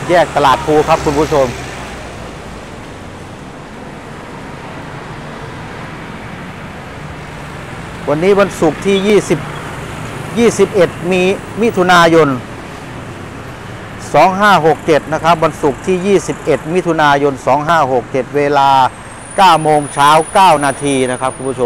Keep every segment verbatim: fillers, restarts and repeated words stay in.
แยกตลาดภูครับคุณผู้ชมวันนี้วันศุกร์ที่ยี่สิบ ยี่สิบเอ็ดมีมิถุนายนสองห้าหกเจ็ดนะครับวันศุกร์ที่ยี่สิบเอ็ดมิถุนายนสองห้าหกเจ็ดเวลาเก้าโมงเช้าเก้านาทีนะครับคุณผู้ชม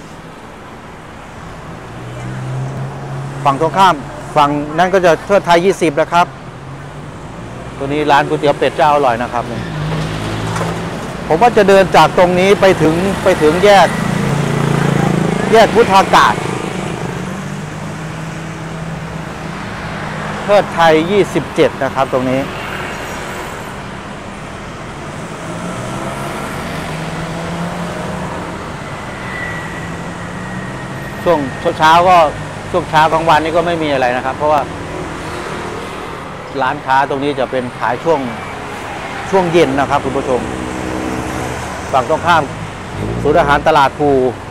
ฝั่งตรงข้ามฝั่งนั้นก็จะเทิดไทยยี่สิบนะครับตัวนี้ร้านก๋วยเตี๋ยวเป็ดเจ้าอร่อยนะครับผมว่าจะเดินจากตรงนี้ไปถึงไปถึงแยกแยกพุทธากาศเทิดไทยยี่สิบเจ็ดนะครับตรงนี้ช่วงเช้าก็ช่วงเช้ากลางวันนี้ก็ไม่มีอะไรนะครับเพราะว่าร้านค้าตรงนี้จะเป็นขายช่วงช่วงเย็นนะครับคุณผู้ชมฝั่งตรงข้ามศูนย์อาหารตลาดภู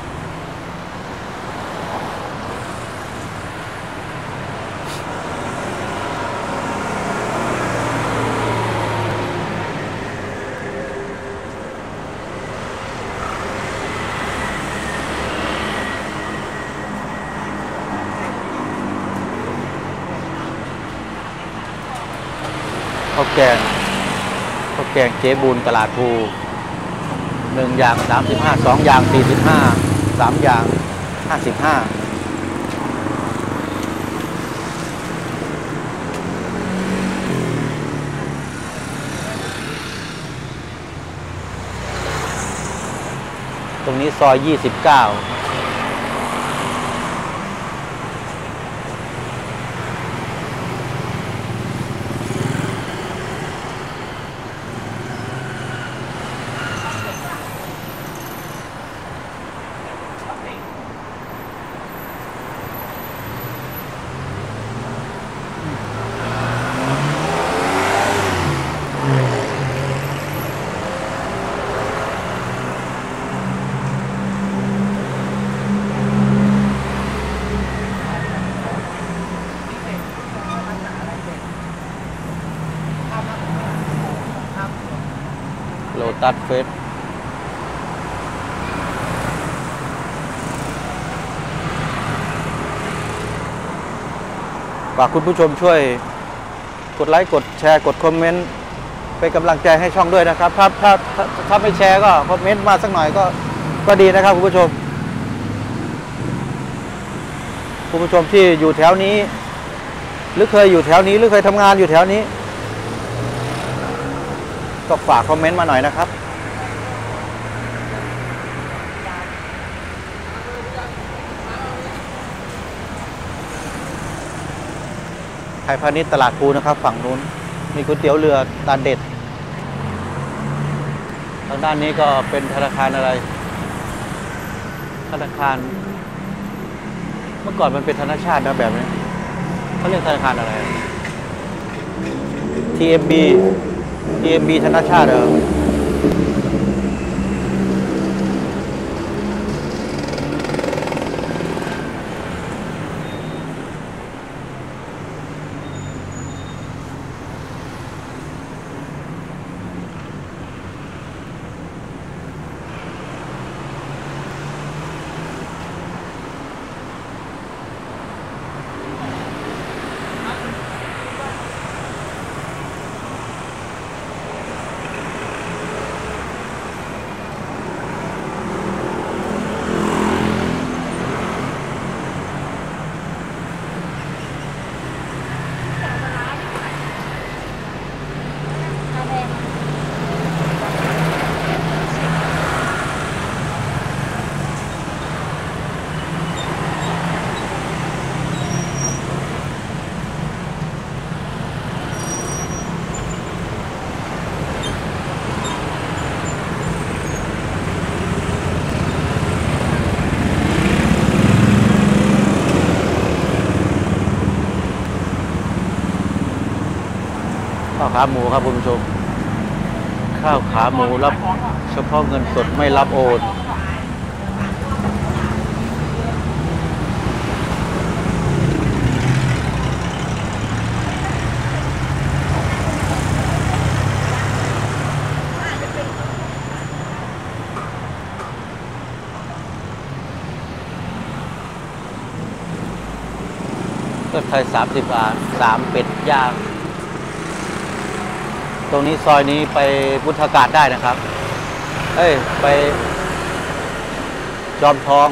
ข้าวแกงข้าวแกงเจ๊บุญตลาดภูหนึ่งอย่างสามสิบห้าสองอย่างสี่สิบห้าสามอย่างห้าสิบห้าตรงนี้ซอยยี่สิบเก้าโลตัสเฟสฝากคุณผู้ชมช่วยกดไลค์กดแชร์กดคอมเมนต์เป็นกำลังใจให้ช่องด้วยนะครับถ้าถ้าถ้าถ้าไม่แชร์ก็คอมเมนต์มาสักหน่อยก็ก็ดีนะครับคุณผู้ชมคุณผู้ชมที่อยู่แถวนี้หรือเคยอยู่แถวนี้หรือเคยทำงานอยู่แถวนี้ก็ฝากคอมเมนต์มาหน่อยนะครับไทยพาณิชย์ตลาดภูนะครับฝั่งนู้นมีก๋วยเตี๋ยวเรือตาเด็ดทางด้านนี้ก็เป็นธนาคารอะไรธนาคารเมื่อก่อนมันเป็นธนาคารนะแบบนี้เขาเรียกธนาคารอะไร ที เอ็ม บี ที เอ็ม บี ธนาชาติเหรอข้าวขาหมูครับคุณผู้ชมข้าวขาหมูรับเฉพาะเงินสดไม่รับโอนไทยสามสิบบาทสามเป็ดย่างตรงนี้ซอยนี้ไปพุทธากาศได้นะครับเอ้ยไปจอมทอง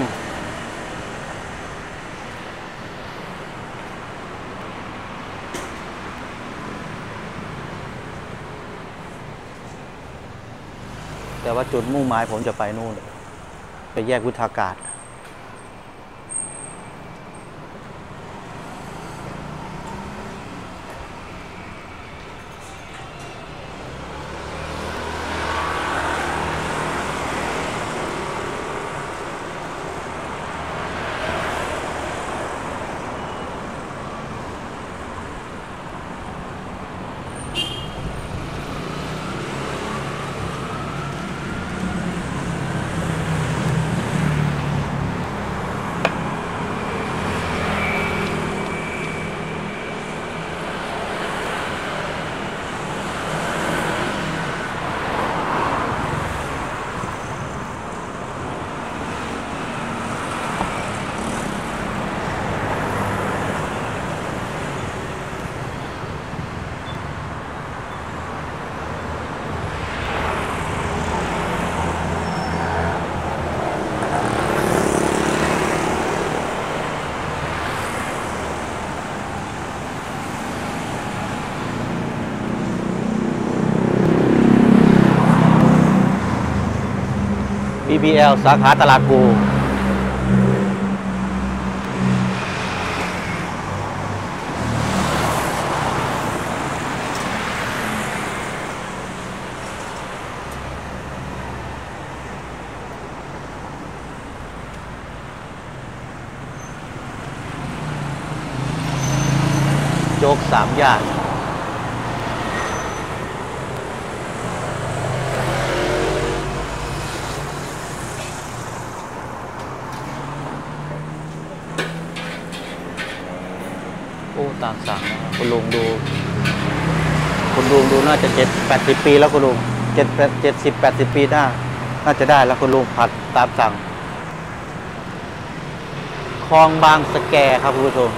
แต่ว่าจุดมุ่งหมายผมจะไปนู่นไปแยกวุฒากาศ บี บี แอล สาขาตลาดภูโจ๊กสามย่านตามสั่งนะคุณลุงดูคุณลุงดูน่าจะเจ็ดแปดสิบปีแล้วคุณลุงเจ็ดเจ็ดสิบแปดสิบปีน่าน่าจะได้แล้วคุณลุงผัดตามสั่งคลองบางสะแกครับคุณผู้ชม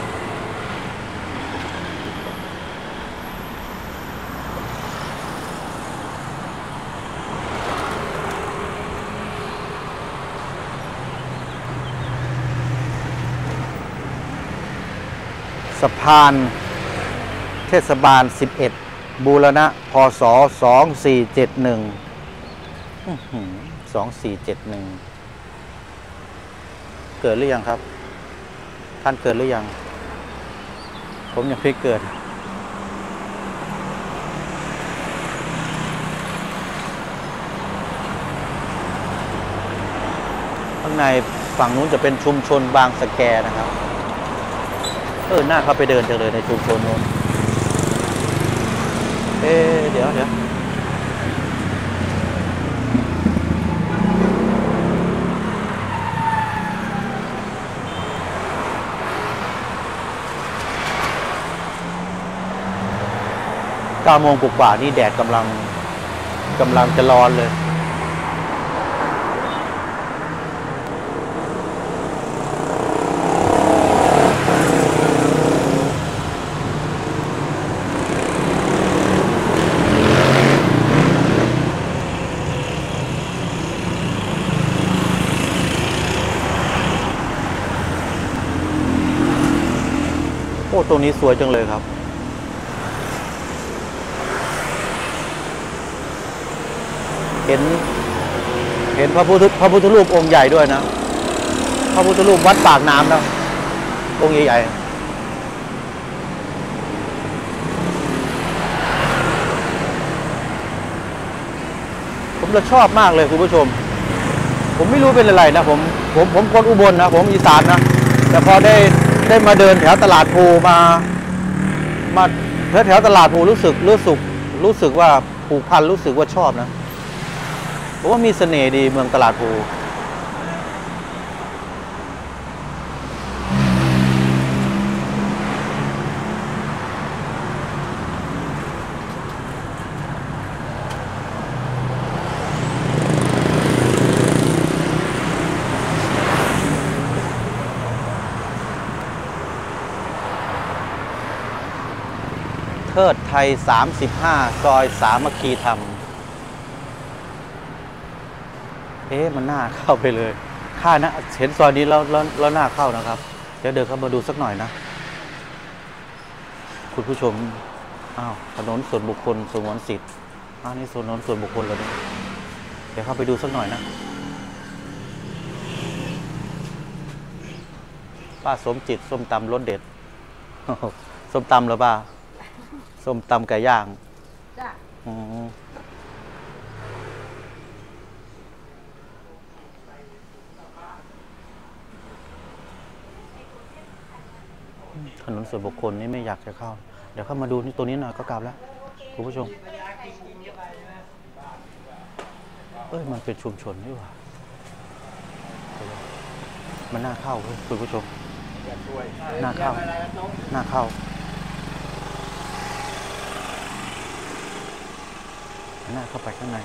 สะพานเทศบาลสิบเอ็ดบูรณะพศสองสี่เจ็ดหนึ่งสองสี่เจ็ดหนึ่งเกิดหรือยังครับท่านเกิดหรือยังผมยังไม่เกิดข้างในฝั่งนู้นจะเป็นชุมชนบางสะแกนะครับเออหน้าเขาไปเดินจังเลยในชุมชนนู้นเอ๊ะเดี๋ยวเดี๋ยวเก้าโมงกว่าๆนี่แดดกำลังกำลังจะร้อนเลยโอ้ตรงนี้สวยจังเลยครับเห็นเห็นพระพุทธพระพุทธรูปองค์ใหญ่ด้วยนะพระพุทธรูปวัดปากน้ำนะองค์ใหญ่ๆผมจะชอบมากเลยคุณผู้ชมผมไม่รู้เป็นอะไรนะผมผมผมคนอุบลนะผมอีสานนะแต่พอได้ได้มาเดินแถวตลาดภูมามาแถวแถวตลาดภูรู้สึกรู้สึกรู้สึกว่าผูกพันรู้สึกว่าชอบนะผมว่ามีเสน่ห์ดีเมืองตลาดภูเทิดไทยสามสิบห้าซอยสามัคคีธรรมเอ๊ะมันน่าเข้าไปเลยค่านะเห็นซอยนี้แล้วแล้วแล้วน่าเข้านะครับเดี๋ยวเดินเข้ามาดูสักหน่อยนะคุณผู้ชมอ้าวถนนส่วนบุคคลสงวนสิทธิ์อ้าวนี่ถนนส่วนบุคคลแล้วเนี่ยเดี๋ยวเข้าไปดูสักหน่อยนะป้าสมจิตส้มตำรสเด็ดส้มตำหรือเปล่าส้มตำไก่ย่างจ้ะถนนส่วนบุคคลนี่ไม่อยากจะเข้าเดี๋ยวเข้ามาดูนี่ตัวนี้หน่อยก็กลับแล้วคุณผู้ชมเอ้ยมันเป็นชุมชนนี่หว่ามันน่าเข้าคุณผู้ชมน่าเข้าน่าเข้าน่าเข้าไปข้างใน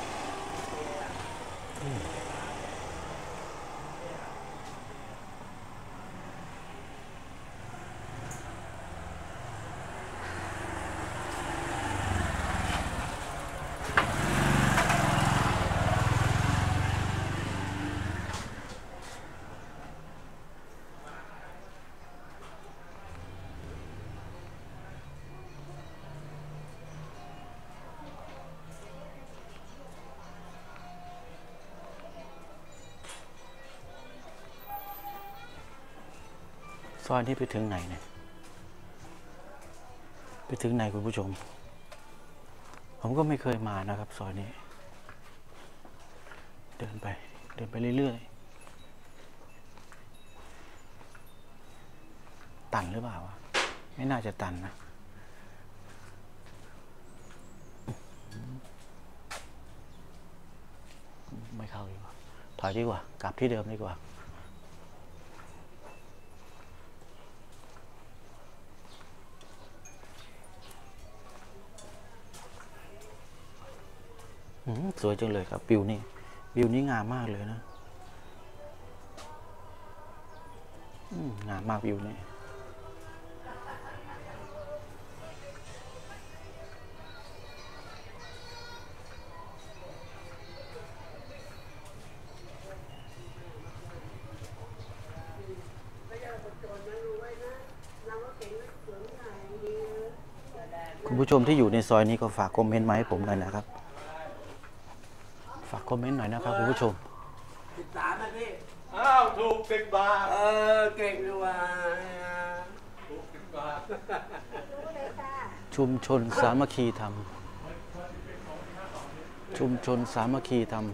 ซอยนี้ไปถึงไหนเนี่ยไปถึงไหนคุณผู้ชมผมก็ไม่เคยมานะครับซอยนี้เดินไปเดินไปเรื่อยๆตันหรือเปล่าวะไม่น่าจะตันนะไม่เข้าดีกว่าถอยดีกว่ากลับที่เดิมดีกว่าสวยจังเลยครับวิวนี่วิวนี้งามมากเลยนะงามมากวิวนี่คุณผู้ชมที่อยู่ในซอยนี้ก็ฝากคอมเมนต์มาให้ผมหน่อยนะครับฝากคอมเมนต์หน่อยนะครับคุณผู้ชมสิบสามนะพี่อ้าวถูกสิบบาทเออเก่งดีว่าถูกสิบบาทชุมชนสามัคคีธรรมชุมชนสามัคคีธรรม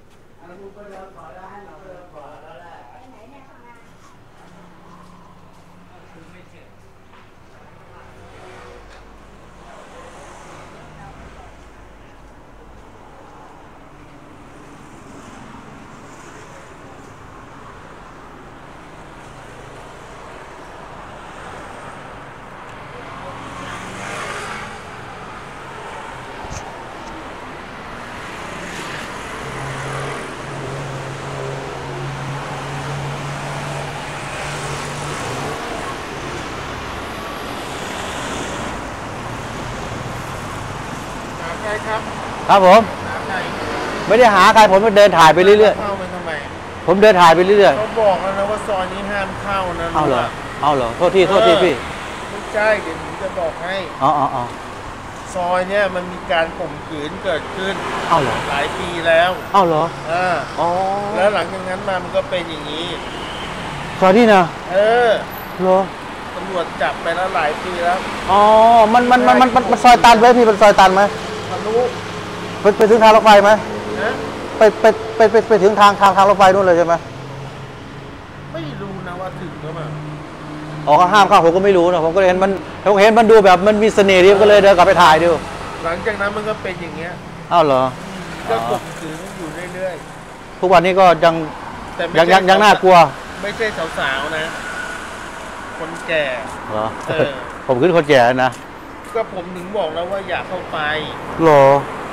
ครับครับผมไม่ได้หาใครผมเดินถ่ายไปเรื่อยๆเข้าไปทำไมผมเดินถ่ายไปเรื่อยๆเขาบอกแล้วนะว่าซอยนี้ห้ามเข้านะเอาเหรอเอาเหรอโทษทีโทษทีพี่ไม่ใช่เดี๋ยวผมจะบอกให้อ๋ออ๋อซอยเนี้ยมันมีการข่มขืนเกิดขึ้นเอาเหรอหลายปีแล้วเอาเหรออ่าอ๋อแล้วหลังจากนั้นมามันก็เป็นอย่างนี้ซอยนี้นะเออเหรอตำรวจจับไปแล้วหลายปีแล้วอ๋อมันมันมันมันมันซอยตันไหมพี่มันซอยตันไหมทะลุไปไปถึงทางรถไฟไหมไปไปไปไปไปถึงทางทางทางรถไฟนู่นเลยใช่ไหมไม่รู้นะว่าถึงหรือเปล่าอ๋อห้ามเข้าผมก็ไม่รู้นะผมก็เห็นมันผมเห็นมันดูแบบมันมีเสน่ห์ดีก็เลยเดินกลับไปถ่ายดูหลังจากนั้นมันก็เป็นอย่างเงี้ยอ้าวเหรอก็ข่มขืนอยู่เรื่อยๆทุกวันนี้ก็ยังยังยังยังน่ากลัวไม่ใช่สาวๆนะคนแก่เหรอผมขึ้นคนแก่นะก็ผมถึงบอกแล้วว่าอย่าเข้าไปเหรอ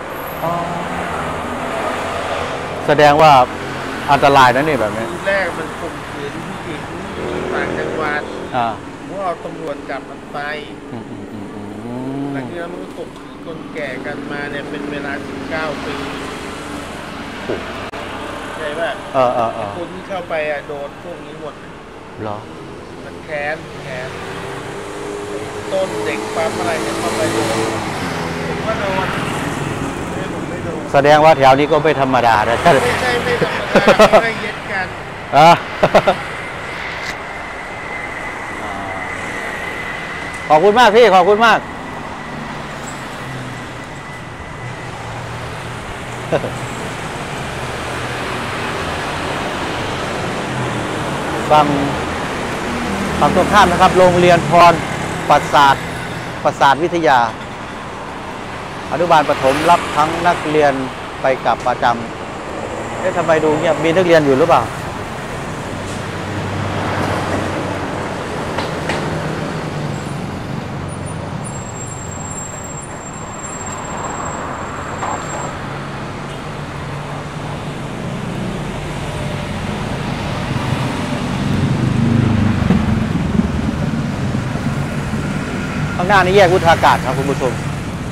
แสดงว่าอันตรายนะนี่แบบนี้ทีแรกมันข่มขืนผู้หญิงต่างจังหวัดว่าเอาตำรวจจับมันไปมหลังจากนั้นมันก็ข่มขืนคนแก่กันมาเนี่ยเป็นเวลาสิบเก้าปีใช่ป่ะเออเออเออคนที่เข้าไปอ่ะโดนพวกนี้หมดเหรอมันแค้นแค้นต้นเด็กปั๊มอะไรเนี่ยเข้าไปโดนผมก็โดนไม่ผมไม่โดนแสดงว่าแถวนี้ก็ไม่ธรรมดานะท่านไม่ใช่ไม่ธรรมดาเขาให้เย็ดกันอ่ะ ขอบคุณมากพี่ ขอบคุณมาก ฟังฝั่งตรงข้ามนะครับ โรงเรียนพรประสาทประสาทวิทยา อนุบาลประถมรับทั้งนักเรียนไปกลับประจำเอ๊ะทำไมดูเงียบมีนักเรียนอยู่หรือเปล่า ข้างหน้านี้แยกวุฒากาศครับคุณผู้ชม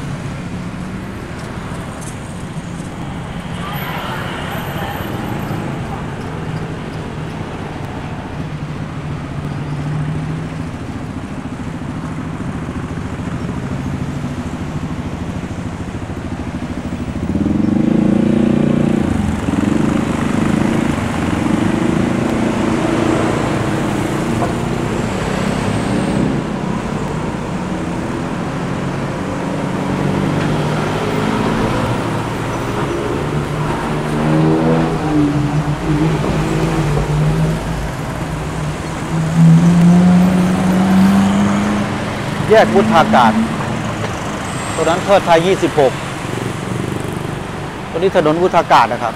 แยกวุฒากาศตรงนั้นเทิดไทยยี่สิบหกตรงนี้ถนนวุฒากาศนะครับ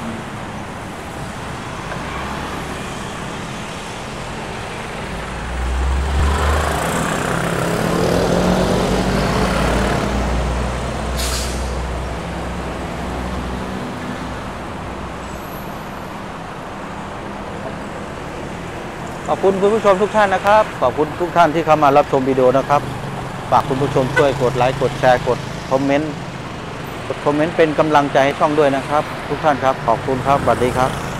ขอบคุณคุณผู้ชมทุกท่านนะครับ ขอบคุณทุกท่านที่เข้ามารับชมวิดีโอนะครับ ฝากคุณผู้ชมช่วยกดไลค์กดแชร์กดคอมเมนต์กดคอมเมนต์เป็นกำลังใจให้ช่องด้วยนะครับ ทุกท่านครับขอบคุณครับสวัสดีครับ